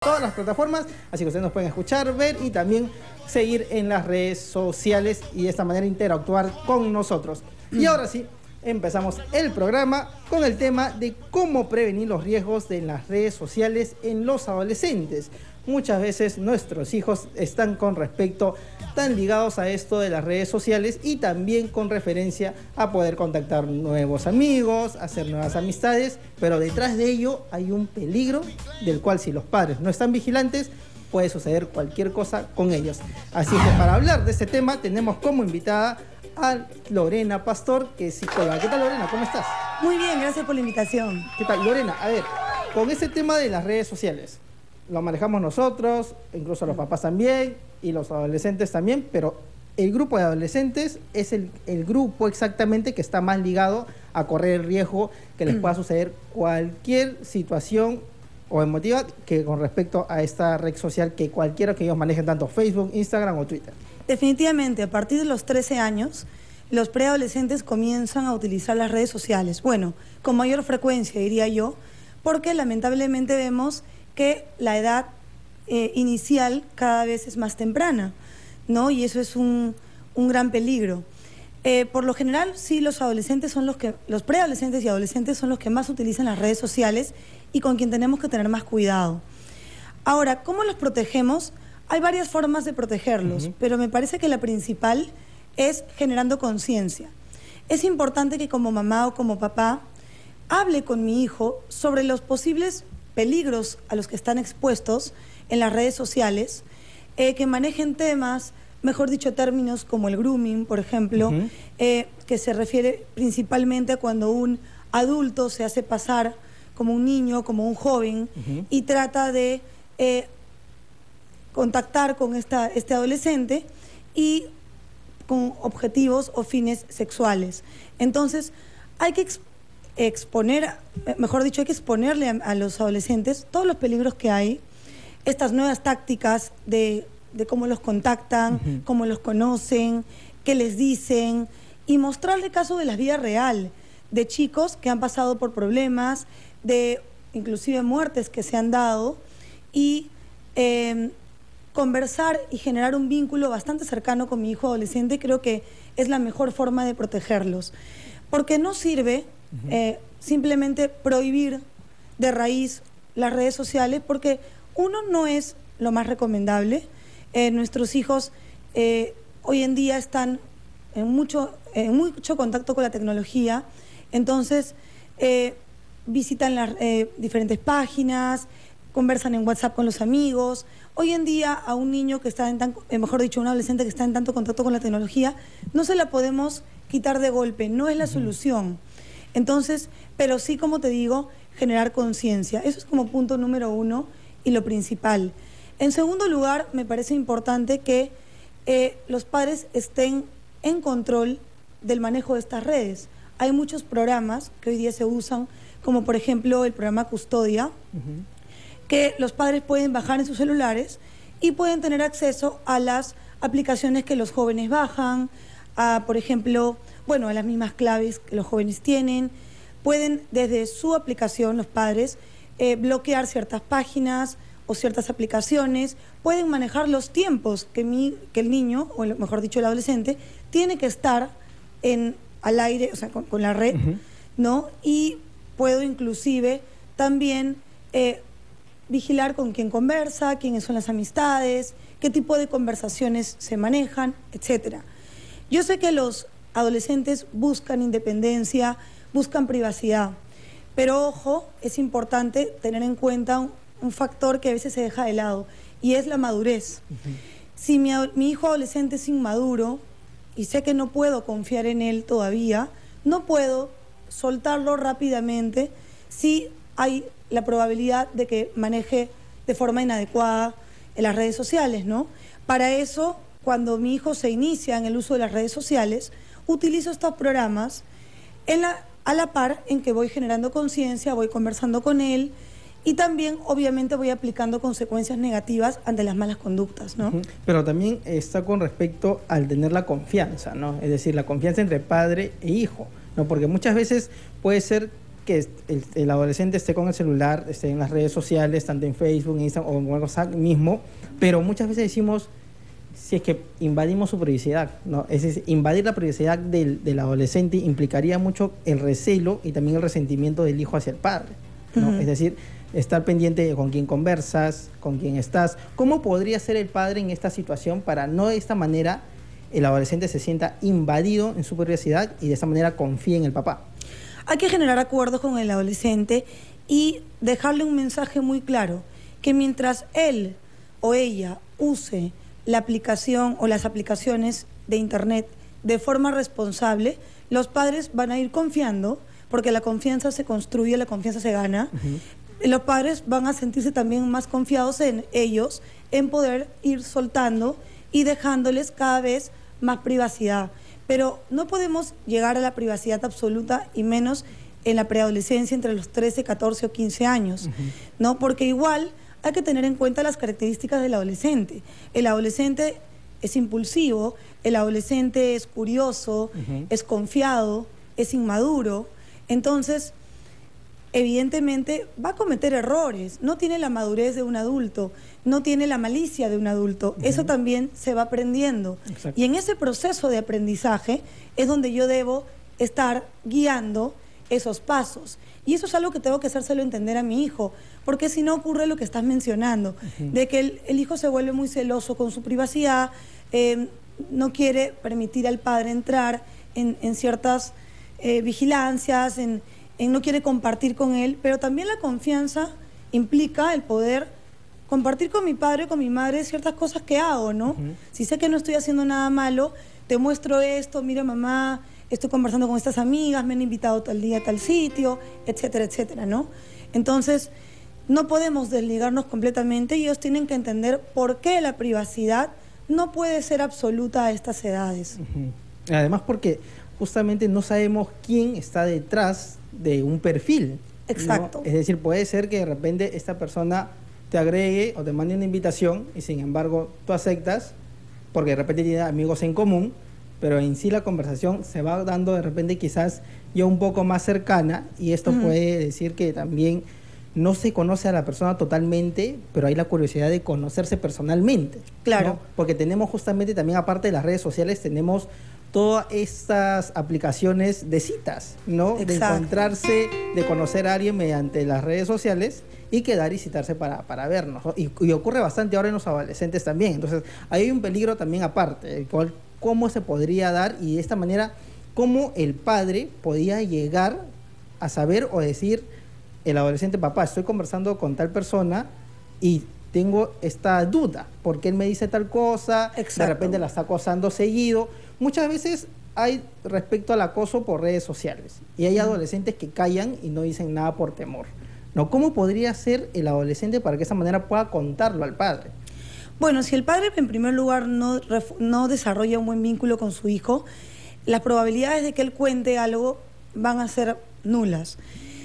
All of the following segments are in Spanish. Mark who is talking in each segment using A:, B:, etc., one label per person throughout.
A: todas las plataformas, así que ustedes nos pueden escuchar, ver y también seguir en las redes sociales y de esta manera interactuar con nosotros. Y ahora sí, empezamos el programa con el tema de cómo prevenir los riesgos de las redes sociales en los adolescentes. Muchas veces nuestros hijos están tan ligados a esto de las redes sociales y también con referencia a poder contactar nuevos amigos, hacer nuevas amistades, pero detrás de ello hay un peligro del cual si los padres no están vigilantes puede suceder cualquier cosa con ellos. Así que para hablar de este tema tenemos como invitada a Lorena Pastor, que es psicóloga. ¿Qué tal, Lorena? ¿Cómo estás?
B: Muy bien, gracias por la invitación.
A: ¿Qué tal, Lorena? A ver, con este tema de las redes sociales, lo manejamos nosotros, incluso los papás también, y los adolescentes también, pero el grupo de adolescentes es el grupo exactamente que está más ligado a correr el riesgo que les pueda suceder cualquier situación o emotiva que con respecto a esta red social que cualquiera que ellos manejen, tanto Facebook, Instagram o Twitter.
B: Definitivamente, a partir de los 13 años, los preadolescentes comienzan a utilizar las redes sociales. Bueno, con mayor frecuencia, diría yo, porque lamentablemente vemos que la edad inicial cada vez es más temprana, ¿no? Y eso es un gran peligro. Por lo general, sí, los preadolescentes y adolescentes son los que más utilizan las redes sociales y con quien tenemos que tener más cuidado. Ahora, ¿cómo los protegemos? Hay varias formas de protegerlos, pero me parece que la principal es generando conciencia. Es importante que como mamá o como papá hable con mi hijo sobre los posibles peligros a los que están expuestos en las redes sociales, que manejen temas, mejor dicho, términos como el grooming, por ejemplo, que se refiere principalmente a cuando un adulto se hace pasar como un niño, como un joven, y trata de contactar con este adolescente y con objetivos o fines sexuales. Entonces, hay que exponerle a los adolescentes todos los peligros que hay, estas nuevas tácticas de cómo los contactan, cómo los conocen, qué les dicen, y mostrarle casos de la vida real, de chicos que han pasado por problemas, de inclusive muertes que se han dado, y conversar y generar un vínculo bastante cercano con mi hijo adolescente creo que es la mejor forma de protegerlos. Porque no sirve simplemente prohibir de raíz las redes sociales, porque uno, no es lo más recomendable. Nuestros hijos hoy en día están en mucho contacto con la tecnología, entonces visitan las diferentes páginas, conversan en WhatsApp con los amigos. Hoy en día a un niño que está un adolescente que está en tanto contacto con la tecnología, no se la podemos quitar de golpe, no es la solución. Entonces, pero sí, como te digo, generar conciencia. Eso es como punto número 1 y lo principal. En segundo lugar, me parece importante que los padres estén en control del manejo de estas redes. Hay muchos programas que hoy día se usan, como por ejemplo el programa Custodia, que los padres pueden bajar en sus celulares y pueden tener acceso a las aplicaciones que los jóvenes bajan, por ejemplo, a las mismas claves que los jóvenes tienen. Pueden desde su aplicación, los padres, bloquear ciertas páginas o ciertas aplicaciones, pueden manejar los tiempos que el niño, o mejor dicho el adolescente, tiene que estar al aire, o sea, con la red, ¿no? Y puedo inclusive también vigilar con quién conversa, quiénes son las amistades, qué tipo de conversaciones se manejan, etc. Yo sé que los adolescentes buscan independencia, buscan privacidad, pero ojo, es importante tener en cuenta un factor que a veces se deja de lado, y es la madurez. Si mi hijo adolescente es inmaduro y sé que no puedo confiar en él todavía, no puedo soltarlo rápidamente si hay la probabilidad de que maneje de forma inadecuada en las redes sociales, ¿no? Para eso, cuando mi hijo se inicia en el uso de las redes sociales, utilizo estos programas a la par en que voy generando conciencia, voy conversando con él, y también, obviamente, voy aplicando consecuencias negativas ante las malas conductas, ¿no?
A: Pero también está con respecto al tener la confianza, ¿no? Es decir, la confianza entre padre e hijo, ¿no? Porque muchas veces puede ser que el adolescente esté con el celular, esté en las redes sociales, tanto en Facebook, en Instagram o en WhatsApp mismo, pero muchas veces decimos, si es que invadimos su privacidad, ¿no? Es decir, invadir la privacidad del adolescente implicaría mucho el recelo y también el resentimiento del hijo hacia el padre, ¿no? Es decir, estar pendiente de con quién conversas, con quién estás. ¿Cómo podría ser el padre en esta situación para no de esta manera el adolescente se sienta invadido en su privacidad y de esta manera confíe en el papá?
B: Hay que generar acuerdos con el adolescente y dejarle un mensaje muy claro, que mientras él o ella use la aplicación o las aplicaciones de Internet de forma responsable, los padres van a ir confiando, porque la confianza se construye, la confianza se gana. Los padres van a sentirse también más confiados en ellos, en poder ir soltando y dejándoles cada vez más privacidad. Pero no podemos llegar a la privacidad absoluta y menos en la preadolescencia entre los 13, 14 o 15 años, ¿no? Porque igual hay que tener en cuenta las características del adolescente. El adolescente es impulsivo, el adolescente es curioso, es confiado, es inmaduro. Entonces, evidentemente va a cometer errores, no tiene la madurez de un adulto, no tiene la malicia de un adulto, eso también se va aprendiendo. Exacto. Y en ese proceso de aprendizaje es donde yo debo estar guiando esos pasos. Y eso es algo que tengo que hacérselo entender a mi hijo, porque si no ocurre lo que estás mencionando, de que el hijo se vuelve muy celoso con su privacidad, no quiere permitir al padre entrar en ciertas vigilancias, no quiere compartir con él, pero también la confianza implica el poder compartir con mi padre o con mi madre ciertas cosas que hago, ¿no? Si sé que no estoy haciendo nada malo, te muestro esto, mira mamá, estoy conversando con estas amigas, me han invitado tal día a tal sitio, etcétera, etcétera, ¿no? Entonces, no podemos desligarnos completamente y ellos tienen que entender por qué la privacidad no puede ser absoluta a estas edades.
A: Además porque justamente no sabemos quién está detrás de un perfil.
B: Exacto.
A: ¿No? Es decir, puede ser que de repente esta persona te agregue o te mande una invitación y sin embargo tú aceptas porque de repente tiene amigos en común, pero en sí la conversación se va dando de repente quizás ya un poco más cercana y esto puede decir que también no se conoce a la persona totalmente, pero hay la curiosidad de conocerse personalmente.
B: Claro.
A: ¿No? Porque tenemos justamente también, aparte de las redes sociales, tenemos todas estas aplicaciones de citas, ¿no?
B: Exacto.
A: De encontrarse, de conocer a alguien mediante las redes sociales y quedar y citarse para vernos, ¿no? Y ocurre bastante ahora en los adolescentes también. Entonces, hay un peligro también aparte, el cual, cómo se podría dar y de esta manera, cómo el padre podía llegar a saber o decir, el adolescente, papá, estoy conversando con tal persona y tengo esta duda, porque él me dice tal cosa, exacto, de repente la está acosando seguido. Muchas veces hay respecto al acoso por redes sociales y hay adolescentes que callan y no dicen nada por temor, ¿no? ¿Cómo podría ser el adolescente para que de esa manera pueda contarlo al padre?
B: Bueno, si el padre en primer lugar no desarrolla un buen vínculo con su hijo, las probabilidades de que él cuente algo van a ser nulas.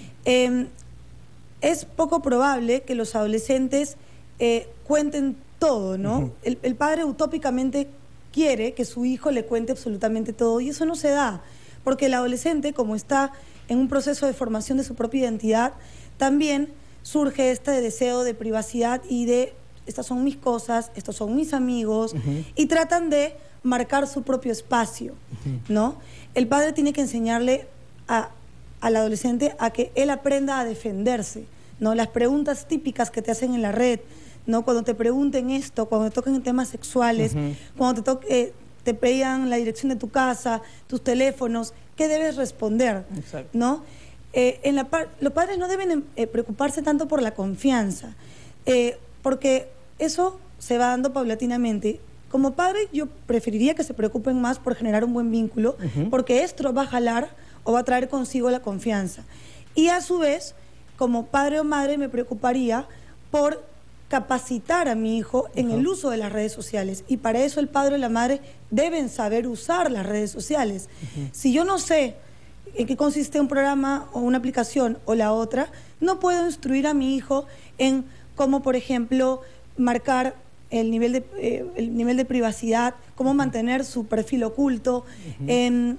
B: Es poco probable que los adolescentes cuenten todo, ¿no? El padre utópicamente quiere que su hijo le cuente absolutamente todo y eso no se da, porque el adolescente, como está en un proceso de formación de su propia identidad, también surge este deseo de privacidad y de estas son mis cosas, estos son mis amigos, y tratan de marcar su propio espacio, ¿no? El padre tiene que enseñarle al adolescente a que él aprenda a defenderse, ¿no? Las preguntas típicas que te hacen en la red, ¿no? Cuando te pregunten esto, cuando te toquen temas sexuales, cuando te pidan la dirección de tu casa, tus teléfonos, ¿qué debes responder? Exacto. ¿No? Los padres no deben preocuparse tanto por la confianza, porque eso se va dando paulatinamente. Como padre, yo preferiría que se preocupen más por generar un buen vínculo, porque esto va a jalar o va a traer consigo la confianza. Y a su vez, como padre o madre, me preocuparía por capacitar a mi hijo en el uso de las redes sociales. Y para eso el padre y la madre deben saber usar las redes sociales. Si yo no sé en qué consiste un programa o una aplicación o la otra, no puedo instruir a mi hijo en cómo, por ejemplo, marcar el nivel de privacidad, cómo mantener su perfil oculto,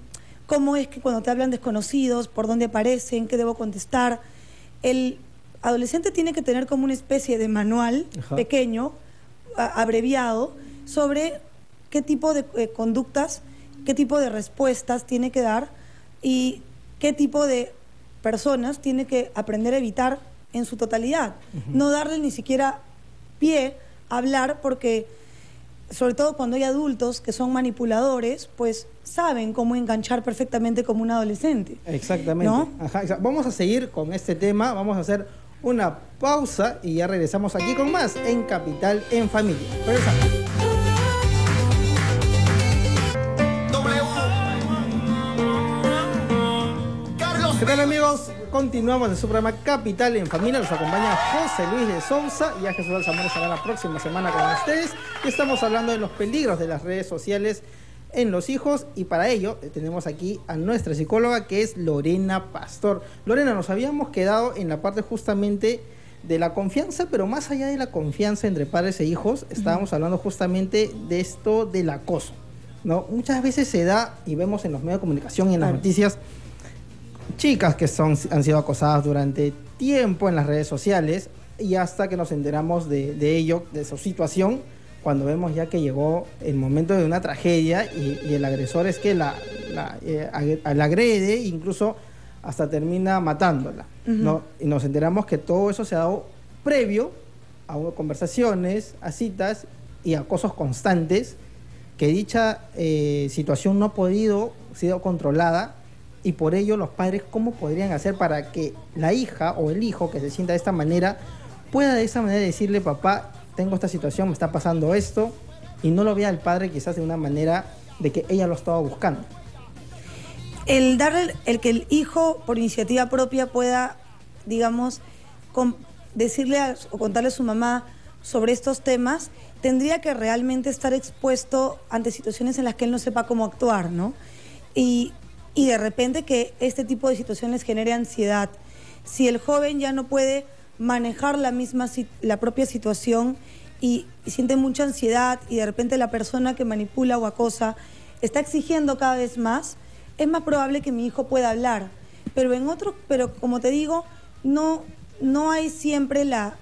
B: cómo es que cuando te hablan desconocidos, por dónde aparecen, qué debo contestar. El adolescente tiene que tener como una especie de manual pequeño, abreviado, sobre qué tipo de conductas, qué tipo de respuestas tiene que dar y qué tipo de personas tiene que aprender a evitar en su totalidad. No darle ni siquiera pie a hablar, porque sobre todo cuando hay adultos que son manipuladores, pues saben cómo enganchar perfectamente como un adolescente.
A: Exactamente.
B: ¿No?
A: Vamos a seguir con este tema, vamos a hacer una pausa y ya regresamos aquí con más en Capital en Familia. Regresamos. ¿Qué tal, amigos? Continuamos en su programa Capital en Familia. Los acompaña José Luis de Sousa y a Jesús Alzamora estará la próxima semana con ustedes. Y estamos hablando de los peligros de las redes sociales en los hijos, y para ello tenemos aquí a nuestra psicóloga, que es Lorena Pastor. Lorena, nos habíamos quedado en la parte justamente de la confianza, pero más allá de la confianza entre padres e hijos, estábamos hablando justamente de esto del acoso, ¿no? Muchas veces se da, y vemos en los medios de comunicación y en las noticias, chicas que han sido acosadas durante tiempo en las redes sociales, y hasta que nos enteramos de ello, de su situación, cuando vemos ya que llegó el momento de una tragedia y el agresor es que la agrede, incluso hasta termina matándola, ¿no? Y nos enteramos que todo eso se ha dado previo a conversaciones, a citas y acosos constantes, que dicha situación no ha sido controlada, y por ello los padres, ¿cómo podrían hacer para que la hija o el hijo que se sienta de esta manera pueda de esa manera decirle: papá, tengo esta situación, me está pasando esto, y no lo vea el padre quizás de una manera de que ella lo estaba buscando?
B: El que el hijo por iniciativa propia pueda, digamos, decirle o contarle a su mamá sobre estos temas, tendría que realmente estar expuesto ante situaciones en las que él no sepa cómo actuar, ¿no? Y de repente que este tipo de situaciones genere ansiedad. Si el joven ya no puede manejar la propia situación y siente mucha ansiedad, y de repente la persona que manipula o acosa está exigiendo cada vez más, es más probable que mi hijo pueda hablar. Pero como te digo, no hay siempre la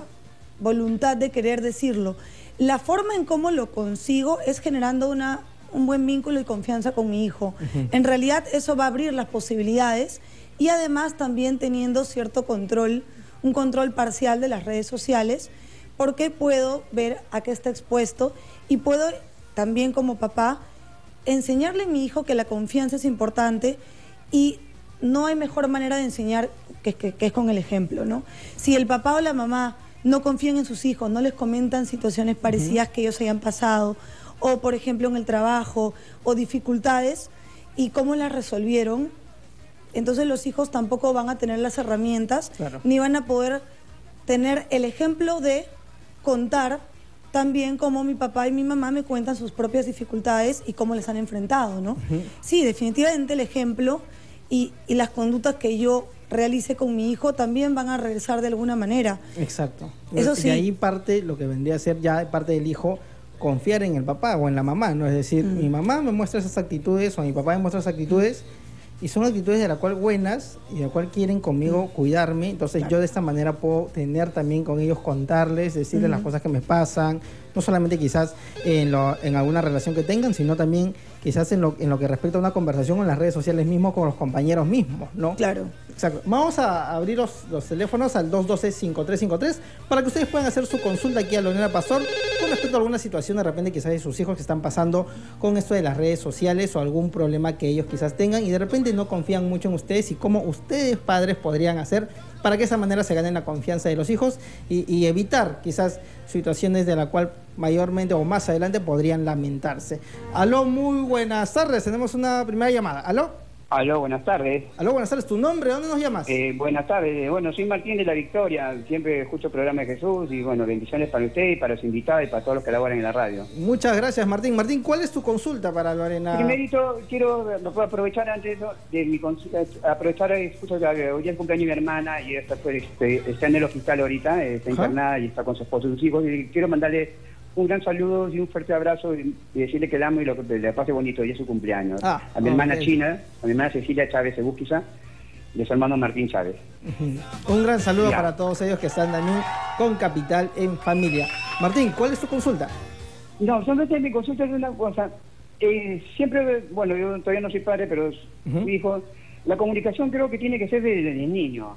B: voluntad de querer decirlo. La forma en cómo lo consigo es generando un buen vínculo y confianza con mi hijo. En realidad eso va a abrir las posibilidades, y además también teniendo cierto control, un control parcial de las redes sociales, porque puedo ver a qué está expuesto, y puedo también como papá enseñarle a mi hijo que la confianza es importante, y no hay mejor manera de enseñar que es con el ejemplo, ¿no? Si el papá o la mamá no confían en sus hijos, no les comentan situaciones parecidas que ellos hayan pasado, o por ejemplo en el trabajo, o dificultades, y cómo las resolvieron, entonces los hijos tampoco van a tener las herramientas, ni van a poder tener el ejemplo de contar también cómo mi papá y mi mamá me cuentan sus propias dificultades y cómo les han enfrentado, ¿no? Sí, definitivamente el ejemplo y las conductas que yo realice con mi hijo también van a regresar de alguna manera.
A: Exacto.
B: Eso sí.
A: Y ahí parte lo que vendría a ser ya parte del hijo, confiar en el papá o en la mamá, ¿no? Es decir, mi mamá me muestra esas actitudes o mi papá me muestra esas actitudes, y son actitudes de la cual buenas y de la cual quieren conmigo cuidarme, entonces yo de esta manera puedo tener también con ellos, contarles, decirles las cosas que me pasan, no solamente quizás en alguna relación que tengan, sino también quizás en lo que respecta a una conversación en las redes sociales mismos con los compañeros mismos, ¿no?
B: Claro.
A: Exacto. Vamos a abrir los teléfonos al 212-5353 para que ustedes puedan hacer su consulta aquí a Lorena Pastor con respecto a alguna situación de repente quizás de sus hijos que están pasando con esto de las redes sociales, o algún problema que ellos quizás tengan y de repente no confían mucho en ustedes, y cómo ustedes padres podrían hacer para que de esa manera se ganen la confianza de los hijos y evitar quizás situaciones de la cual mayormente o más adelante podrían lamentarse. Aló, muy buenas tardes. Tenemos una primera llamada. Aló.
C: Aló, buenas tardes.
A: Aló, buenas tardes. ¿Tu nombre? ¿Dónde nos llamas?
C: Buenas tardes. Bueno, soy Martín de la Victoria. Siempre escucho el programa de Jesús y bueno, bendiciones para usted y para los invitados y para todos los que laboran en la radio.
A: Muchas gracias, Martín. Martín, ¿cuál es tu consulta para Lorena?
C: Primerito, lo puedo aprovechar antes de mi consulta, aprovechar, escucho que hoy es el cumpleaños de mi hermana y esta, pues, está en el hospital ahorita, está internada y está con su esposo y sus hijos, y quiero mandarle un gran saludo y un fuerte abrazo y decirle que la amo y lo que le pase bonito, y es su cumpleaños. A mi hermana China, a mi hermana Cecilia Chávez Ebusquiza, de su hermano Martín Chávez.
A: Un gran saludo para todos ellos que están también con Capital en Familia. Martín, ¿cuál es tu consulta?
C: No, solamente mi consulta es una cosa. Siempre, bueno, yo todavía no soy padre, pero mi hijo, la comunicación creo que tiene que ser desde niño,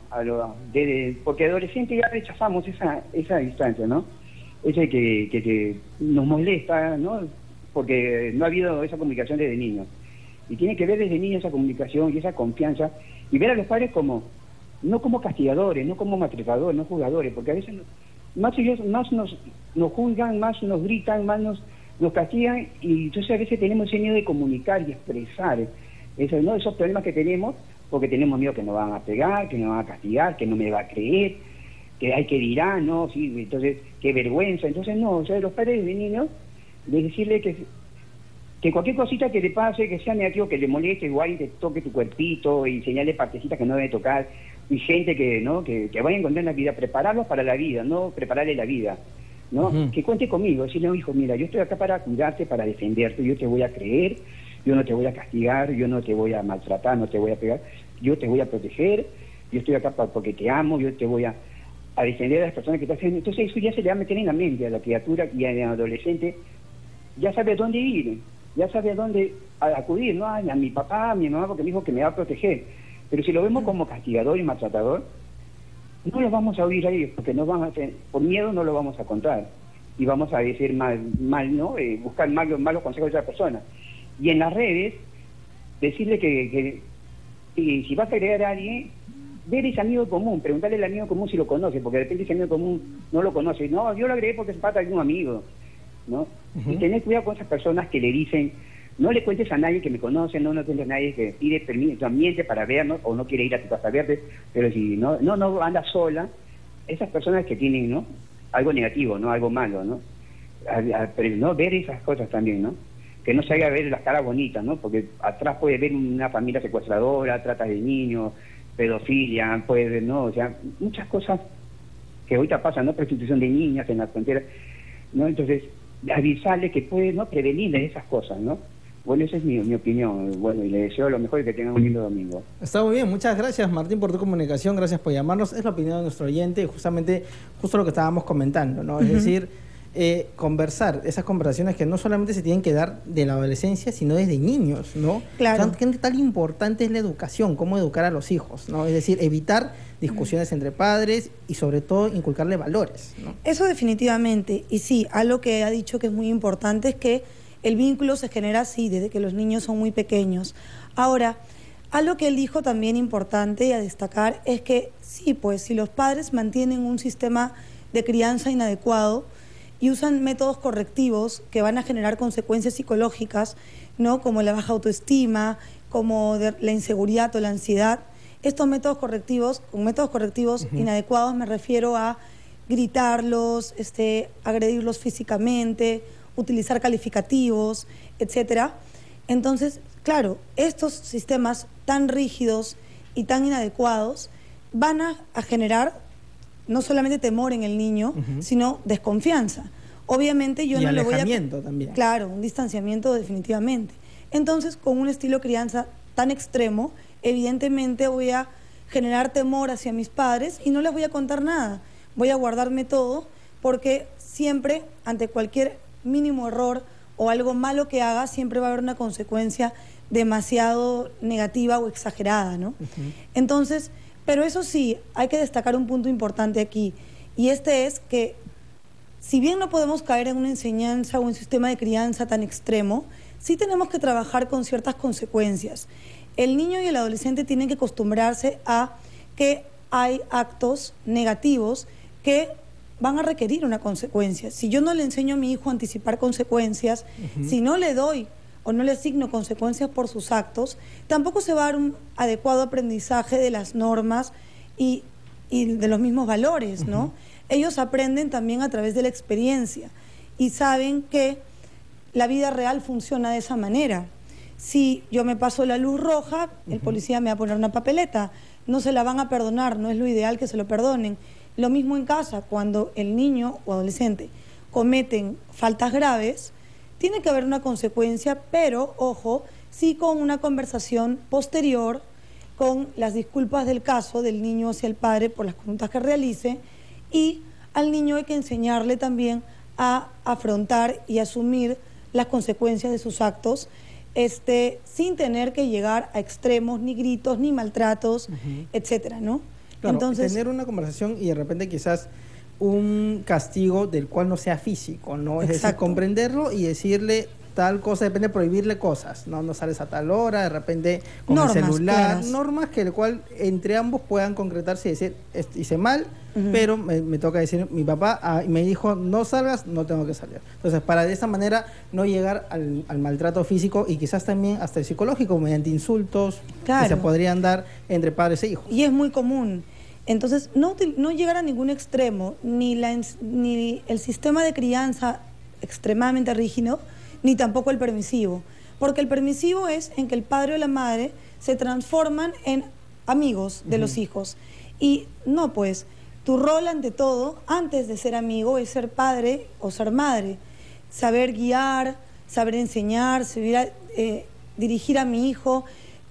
C: porque adolescente ya rechazamos esa distancia, ¿no? Ese que nos molesta, ¿no? Porque no ha habido esa comunicación desde niño. Y tiene que ver desde niño esa comunicación y esa confianza, y ver a los padres como, no como castigadores, no como maltratadores, no jugadores, porque a veces más ellos más nos juzgan, más nos gritan, más nos castigan, y entonces a veces tenemos ese miedo de comunicar y expresar esos problemas que tenemos, porque tenemos miedo que nos van a pegar, que nos van a castigar, que no me va a creer, que hay que dirá, ¿no? Sí, entonces, qué vergüenza. Entonces, no, o sea, los padres de niños, de decirle que cualquier cosita que le pase, que sea negativo, que le moleste, igual te toque tu cuerpito y señale partecitas que no debe tocar, y gente que vaya a encontrar en la vida, prepararlos para la vida, no prepararle la vida, ¿no? Que cuente conmigo, decirle, no, hijo, mira, yo estoy acá para cuidarte, para defenderte, yo te voy a creer, yo no te voy a castigar, yo no te voy a maltratar, no te voy a pegar, yo te voy a proteger, yo estoy acá porque te amo, yo te voy a defender a las personas que te hacen. Entonces eso ya se le va a meter en la mente a la criatura y al adolescente, ya sabe a dónde ir, ya sabe a dónde acudir, ¿no? A mi papá, a mi mamá, porque me dijo que me va a proteger. Pero si lo vemos como castigador y maltratador, no lo vamos a oír a ellos, porque no van a tener, por miedo no lo vamos a contar, y vamos a decir mal, ¿no? Buscar malos consejos de otra persona. Y en las redes, decirle que si vas a agregar a alguien, ver ese amigo común, preguntarle al amigo común si lo conoce, porque de repente ese amigo común no lo conoce. No, yo lo agregué porque se trata de un amigo, ¿no? Y tener cuidado con esas personas que le dicen, no le cuentes a nadie que me conoce, no cuentes a nadie que pide permiso, miente para vernos, o no quiere ir a tu casa a verte, pero si no anda sola, esas personas que tienen, ¿no? Algo negativo, ¿no? Algo malo, ¿no? Pero no ver esas cosas también, ¿no? Que no se haga ver las caras bonitas, ¿no? Porque atrás puede ver una familia secuestradora, trata de niños, pedofilia, puede ver, ¿no? O sea, muchas cosas que ahorita pasan, ¿no? Prostitución de niñas en las fronteras, ¿no? Entonces, avisarle que puede, ¿no? Prevenirle esas cosas, ¿no? Bueno, esa es mi opinión. Bueno, y le deseo lo mejor y que tengan un lindo domingo.
A: Está muy bien, muchas gracias Martín por tu comunicación, gracias por llamarnos. Es la opinión de nuestro oyente, justo lo que estábamos comentando, ¿no? Es decir, conversar, esas conversaciones que no solamente se tienen que dar de la adolescencia, sino desde niños, ¿no?
B: Claro.
A: O sea, ¿qué tan importante es la educación? ¿Cómo educar a los hijos? ¿No? Es decir, evitar discusiones entre padres y sobre todo inculcarle valores, ¿no?
B: Eso definitivamente. Y sí, algo que ha dicho que es muy importante es que el vínculo se genera así, desde que los niños son muy pequeños. Ahora, algo que él dijo también importante y a destacar es que sí, pues si los padres mantienen un sistema de crianza inadecuado y usan métodos correctivos que van a generar consecuencias psicológicas, ¿no? Como la baja autoestima, como la inseguridad o la ansiedad, estos métodos correctivos, inadecuados me refiero a gritarlos, agredirlos físicamente, utilizar calificativos, etcétera. Entonces, claro, estos sistemas tan rígidos y tan inadecuados van a generar no solamente temor en el niño, sino desconfianza. Obviamente yo
A: y
B: no le voy a...
A: alejamiento también.
B: Claro, un distanciamiento definitivamente. Entonces, con un estilo de crianza tan extremo, evidentemente voy a generar temor hacia mis padres y no les voy a contar nada. Voy a guardarme todo porque siempre, ante cualquier mínimo error o algo malo que haga, siempre va a haber una consecuencia demasiado negativa o exagerada, ¿no? Entonces, pero eso sí, hay que destacar un punto importante aquí, y es que si bien no podemos caer en una enseñanza o un sistema de crianza tan extremo, sí tenemos que trabajar con ciertas consecuencias. El niño y el adolescente tienen que acostumbrarse a que hay actos negativos que van a requerir una consecuencia. Si yo no le enseño a mi hijo a anticipar consecuencias, si no le doy o no le asigno consecuencias por sus actos, tampoco se va a dar un adecuado aprendizaje de las normas y de los mismos valores, ¿no? Ellos aprenden también a través de la experiencia y saben que la vida real funciona de esa manera. Si yo me paso la luz roja, el policía me va a poner una papeleta. No se la van a perdonar, no es lo ideal que se lo perdonen. Lo mismo en casa, cuando el niño o adolescente cometen faltas graves, tiene que haber una consecuencia, pero, ojo, sí con una conversación posterior, con las disculpas del caso del niño hacia el padre por las conductas que realice, y al niño hay que enseñarle también a afrontar y asumir las consecuencias de sus actos, sin tener que llegar a extremos, ni gritos, ni maltratos, etcétera, ¿no?
A: Claro,
B: entonces,
A: tener una conversación y de repente quizás un castigo del cual no sea físico, ¿no? Es decir, comprenderlo y decirle tal cosa, depende de prohibirle cosas, no sales a tal hora, de repente con normas, el celular, claras. Normas que el cual entre ambos puedan concretarse y decir, hice mal, pero me toca decir, mi papá me dijo, no salgas, no tengo que salir. Entonces, para de esa manera no llegar al maltrato físico y quizás también hasta el psicológico, mediante insultos que se podrían dar entre padres e hijos.
B: Y es muy común. Entonces, no llegar a ningún extremo, ni el sistema de crianza extremadamente rígido, ni tampoco el permisivo. Porque el permisivo es en que el padre o la madre se transforman en amigos de los hijos. Y no, pues, tu rol ante todo, antes de ser amigo, es ser padre o ser madre. Saber guiar, saber enseñar, saber dirigir a mi hijo,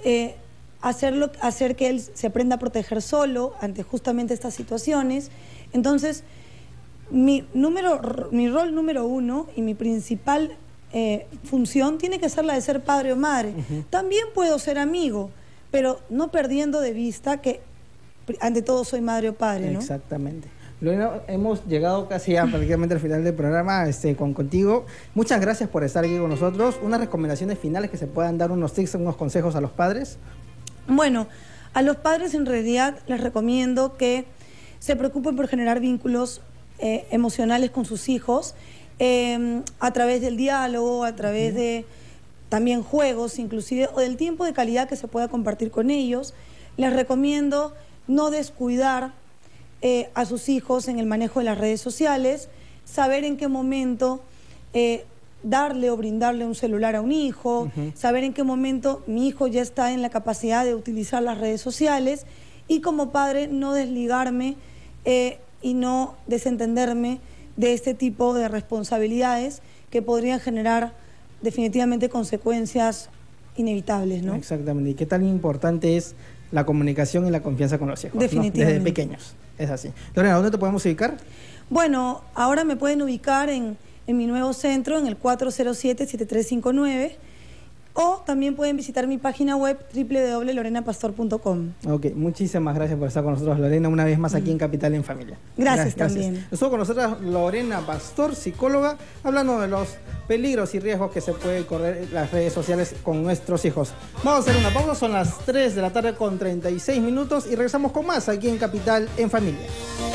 B: hacer que él se aprenda a proteger solo ante justamente estas situaciones. Entonces, mi rol número uno y mi principal función tiene que ser la de ser padre o madre. También puedo ser amigo, pero no perdiendo de vista que ante todo soy madre o padre, ¿no?
A: Exactamente. Lorena, hemos llegado casi a prácticamente al final del programa contigo. Muchas gracias por estar aquí con nosotros. Unas recomendaciones finales que se puedan dar, unos tips, unos consejos a los padres.
B: Bueno, a los padres en realidad les recomiendo que se preocupen por generar vínculos emocionales con sus hijos, a través del diálogo, a través de también juegos, inclusive, o del tiempo de calidad que se pueda compartir con ellos. Les recomiendo no descuidar a sus hijos en el manejo de las redes sociales, saber en qué momento darle o brindarle un celular a un hijo, saber en qué momento mi hijo ya está en la capacidad de utilizar las redes sociales, y como padre no desligarme y no desentenderme de este tipo de responsabilidades que podrían generar definitivamente consecuencias inevitables, ¿no?
A: Exactamente. ¿Y qué tan importante es la comunicación y la confianza con los hijos?
B: Definitivamente.
A: ¿No? Desde pequeños. Es así. Lorena, ¿dónde te podemos ubicar?
B: Bueno, ahora me pueden ubicar en mi nuevo centro, en el 407-7359, o también pueden visitar mi página web www.lorenapastor.com.
A: Ok, muchísimas gracias por estar con nosotros, Lorena, una vez más aquí en Capital en Familia.
B: Gracias también.
A: Estuvo con nosotros Lorena Pastor, psicóloga, hablando de los peligros y riesgos que se puede correr en las redes sociales con nuestros hijos. Vamos a hacer una pausa, son las 3 de la tarde con 36 minutos y regresamos con más aquí en Capital en Familia.